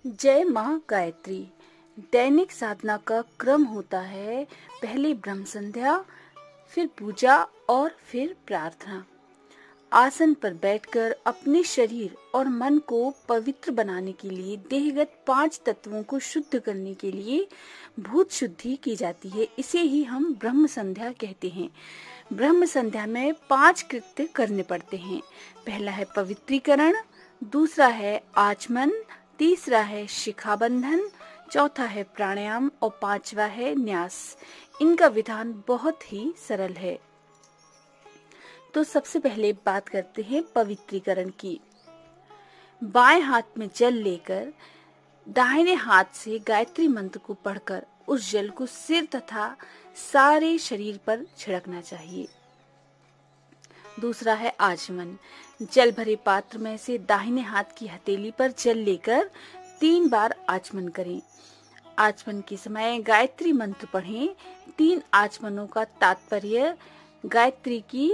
जय माँ गायत्री। दैनिक साधना का क्रम होता है पहले ब्रह्म संध्या, फिर पूजा और फिर प्रार्थना। आसन पर बैठकर अपने शरीर और मन को पवित्र बनाने के लिए देहगत 5 तत्वों को शुद्ध करने के लिए भूत शुद्धि की जाती है। इसे ही हम ब्रह्म संध्या कहते हैं। ब्रह्म संध्या में 5 कृत्य करने पड़ते हैं। पहला है पवित्रीकरण, दूसरा है आचमन, तीसरा है शिखा बंधन, चौथा है प्राणायाम और पांचवा है न्यास। इनका विधान बहुत ही सरल है। तो सबसे पहले बात करते हैं पवित्रीकरण की। बाएं हाथ में जल लेकर दाहिने हाथ से गायत्री मंत्र को पढ़कर उस जल को सिर तथा सारे शरीर पर छिड़कना चाहिए। दूसरा है आचमन। जल भरे पात्र में से दाहिने हाथ की हथेली पर जल लेकर 3 बार आचमन करें। आचमन के समय गायत्री मंत्र पढ़ें। 3 आचमनों का तात्पर्य गायत्री की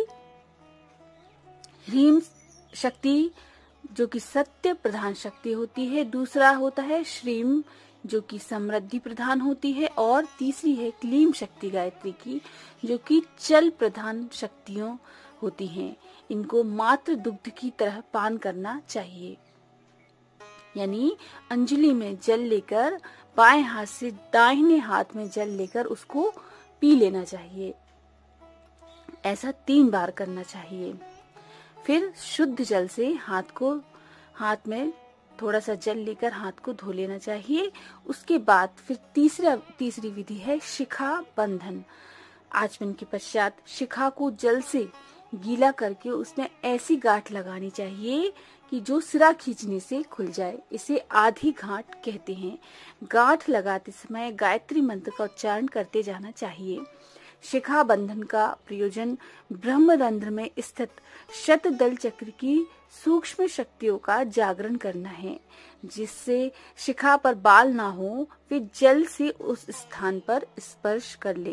ह्रीम शक्ति जो कि सत्य प्रधान शक्ति होती है, दूसरा होता है श्रीम जो कि समृद्धि प्रधान होती है, और तीसरी है क्लीम शक्ति गायत्री की जो कि चल प्रधान शक्तियों होती हैं। इनको मात्र दुग्ध की तरह पान करना चाहिए। यानी अंजलि में जल लेकर बाएं हाथ से दाहिने हाथ में जल लेकर उसको पी लेना चाहिए। ऐसा 3 बार करना चाहिए। फिर शुद्ध जल से हाथ में थोड़ा सा जल लेकर हाथ को धो लेना चाहिए। उसके बाद फिर तीसरी विधि है शिखा बंधन। आचमन के पश्चात शिखा को जल से गीला करके उसमें ऐसी गांठ लगानी चाहिए कि जो सिरा खींचने से खुल जाए। इसे आधी गांठ कहते हैं। गांठ लगाते समय गायत्री मंत्र का उच्चारण करते जाना चाहिए। शिखा बंधन का प्रयोजन ब्रह्मरंध्र में स्थित शतदल चक्र की सूक्ष्म शक्तियों का जागरण करना है, जिससे शिखा पर बाल ना हो, वे जल से उस स्थान पर स्पर्श कर ले।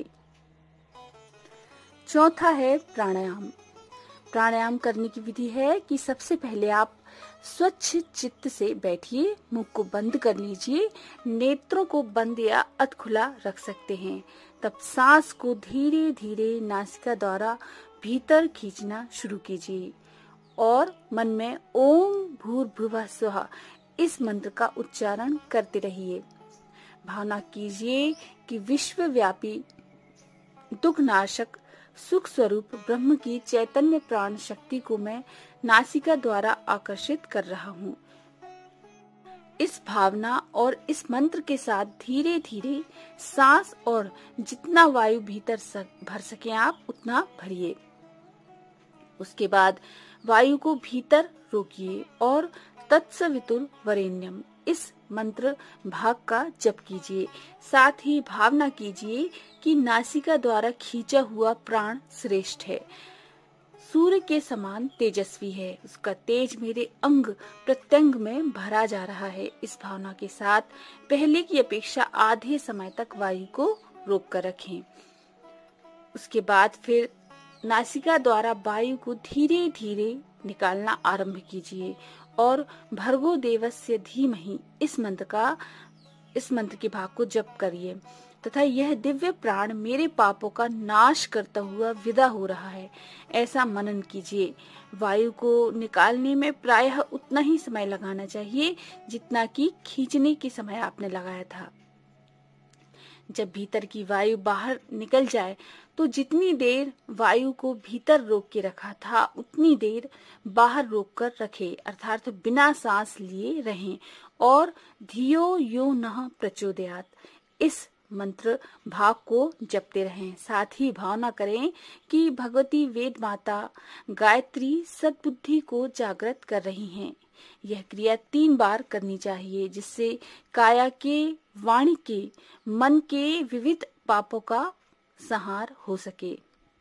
चौथा है प्राणायाम। प्राणायाम करने की विधि है कि सबसे पहले आप स्वच्छ चित्त से बैठिए, मुंह को बंद कर लीजिए, नेत्रों को बंद या अध खुला रख सकते हैं। तब सांस को धीरे धीरे नासिका द्वारा भीतर खींचना शुरू कीजिए और मन में ओम भूर्भुवः स्वः इस मंत्र का उच्चारण करते रहिए। भावना कीजिए कि विश्वव्यापी दुखनाशक सुख स्वरूप ब्रह्म की चैतन्य प्राण शक्ति को मैं नासिका द्वारा आकर्षित कर रहा हूँ। इस भावना और इस मंत्र के साथ धीरे धीरे सांस और जितना वायु भीतर भर सके आप उतना भरिए। उसके बाद वायु को भीतर रोकिए और तत्सवितुर वरेण्यम इस मंत्र भाग का जप कीजिए। साथ ही भावना कीजिए कि नासिका द्वारा खींचा हुआ प्राण श्रेष्ठ है, सूर्य के समान तेजस्वी है, उसका तेज मेरे अंग प्रत्यंग में भरा जा रहा है। इस भावना के साथ पहले की अपेक्षा आधे समय तक वायु को रोक कर रखें। उसके बाद फिर नासिका द्वारा वायु को धीरे धीरे निकालना आरंभ कीजिए और भर्गो देवस्य धीमहि इस मंत्र के भाग को जप करिए तथा यह दिव्य प्राण मेरे पापों का नाश करता हुआ विदा हो रहा है, ऐसा मनन कीजिए। वायु को निकालने में प्रायः उतना ही समय लगाना चाहिए जितना कि खींचने के समय आपने लगाया था। जब भीतर की वायु बाहर निकल जाए तो जितनी देर वायु को भीतर रोक के रखा था उतनी देर बाहर रोक कर रखें, अर्थात बिना सांस लिए रहें और धियो यो नः प्रचोदयात् इस मंत्र भाग को जपते रहें। साथ ही भावना करें कि भगवती वेद माता गायत्री सद्बुद्धि को जागृत कर रही हैं। यह क्रिया 3 बार करनी चाहिए, जिससे काया के, वाणी के, मन के विविध पापों का संहार हो सके।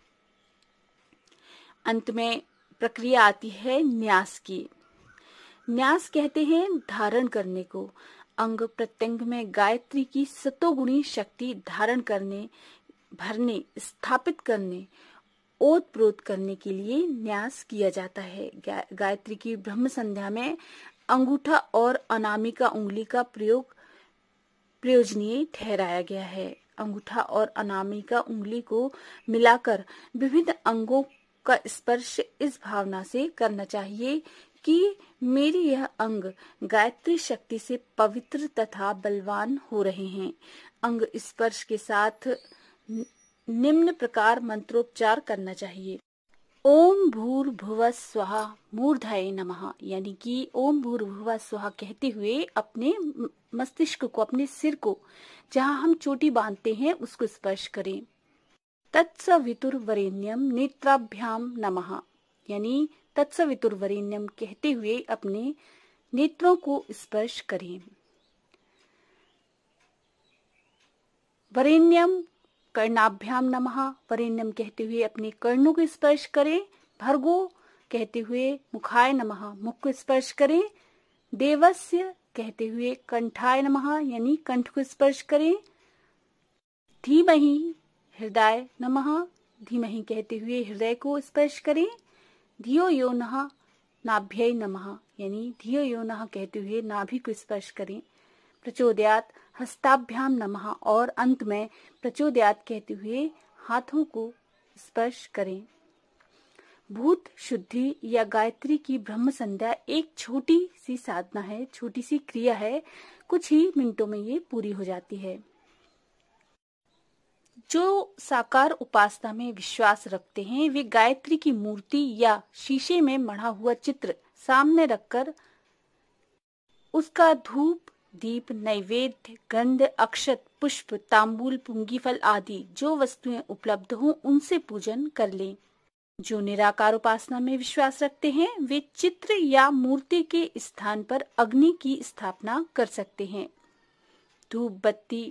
अंत में प्रक्रिया आती है न्यास की। न्यास कहते हैं धारण करने को। अंग प्रत्यंग में गायत्री की सतोगुणी शक्ति धारण करने, भरने, स्थापित करने, ओत प्रोत करने के लिए न्यास किया जाता है। गायत्री की ब्रह्म संध्या में अंगूठा और अनामिका उंगली का प्रयोग प्रयोजनीय ठहराया गया है। अंगूठा और अनामिका उंगली को मिलाकर विभिन्न अंगों का स्पर्श इस भावना से करना चाहिए कि मेरी यह अंग गायत्री शक्ति से पवित्र तथा बलवान हो रहे हैं। अंग स्पर्श के साथ निम्न प्रकार मंत्रोच्चार करना चाहिए। ओम भूर्भुवः स्वः मूर्धाय नमः, यानी कि ओम भूर्भुवः स्वः कहते हुए अपने मस्तिष्क को, अपने सिर को, जहां हम चोटी बांधते हैं उसको स्पर्श करें। तत्सवितुर्वरेण्यम नेत्राभ्याम नमः, यानी तत्सवितुर्वरेण्यम कहते हुए अपने नेत्रों को स्पर्श करें। वरेण्यम कर्णाभ्याम नमः, वरेण्यम कहते हुए अपने कर्णों को स्पर्श करें। भर्गो कहते हुए मुखाय नमः, मुख को स्पर्श करें। देवस्य कहते हुए कंठाय नमः, यानी कंठ को स्पर्श करें। धीमहि हृदय नमः, धीमहि कहते हुए हृदय को स्पर्श करें। धियो यो नः नाभ्यै नमः, यानी धियो यो नः कहते हुए नाभि को स्पर्श करें। प्रचोदयात हस्ताभ्याम नमः, और अंत में प्रचोदयात कहते हुए हाथों को स्पर्श करें। भूत शुद्धि या गायत्री की ब्रह्म संध्या एक छोटी सी साधना है, छोटी सी क्रिया है, कुछ ही मिनटों में ये पूरी हो जाती है। जो साकार उपासना में विश्वास रखते हैं वे गायत्री की मूर्ति या शीशे में मढ़ा हुआ चित्र सामने रखकर उसका धूप, दीप, नैवेद्य, गंध, अक्षत, पुष्प, तांबूल, पुंगीफल आदि जो वस्तुएं उपलब्ध हों उनसे पूजन कर लें। जो निराकार उपासना में विश्वास रखते हैं वे चित्र या मूर्ति के स्थान पर अग्नि की स्थापना कर सकते हैं। धूप बत्ती,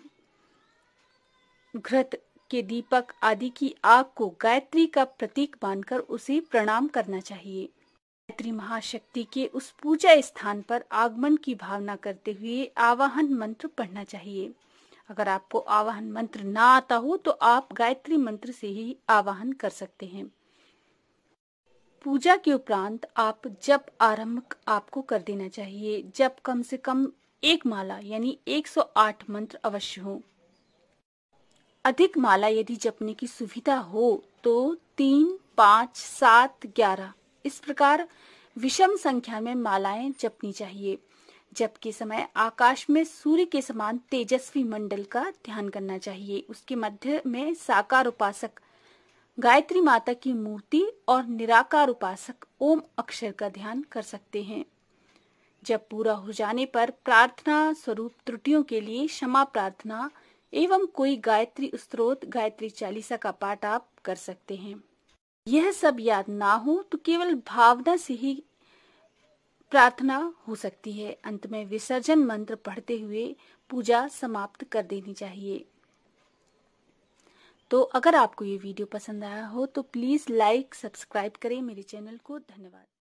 घृत के दीपक आदि की आग को गायत्री का प्रतीक मानकर उसे प्रणाम करना चाहिए। गायत्री महाशक्ति के उस पूजा स्थान पर आगमन की भावना करते हुए आवाहन मंत्र पढ़ना चाहिए। अगर आपको आवाहन मंत्र ना आता हो तो आप गायत्री मंत्र से ही आवाहन कर सकते हैं। पूजा के उपरांत आप जप आरंभ आपको कर देना चाहिए। जप कम से कम एक माला यानी 108 मंत्र अवश्य हो। अधिक माला यदि जपने की सुविधा हो तो 3, 5, 7, 11 इस प्रकार विषम संख्या में मालाएं जपनी चाहिए। जप के समय आकाश में सूर्य के समान तेजस्वी मंडल का ध्यान करना चाहिए। उसके मध्य में साकार उपासक गायत्री माता की मूर्ति और निराकार उपासक ओम अक्षर का ध्यान कर सकते हैं। जब पूरा हो जाने पर प्रार्थना स्वरूप त्रुटियों के लिए क्षमा प्रार्थना एवं कोई गायत्री स्तोत्र, गायत्री चालीसा का पाठ आप कर सकते हैं। यह सब याद ना हो तो केवल भावना से ही प्रार्थना हो सकती है। अंत में विसर्जन मंत्र पढ़ते हुए पूजा समाप्त कर देनी चाहिए। तो अगर आपको ये वीडियो पसंद आया हो तो प्लीज लाइक, सब्सक्राइब करें मेरे चैनल को। धन्यवाद।